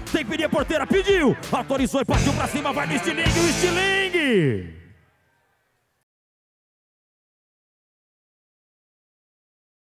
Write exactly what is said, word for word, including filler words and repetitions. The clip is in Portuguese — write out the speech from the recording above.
Tem que pedir a porteira, pediu, autorizou e partiu pra cima, vai no estilingue, o estilingue.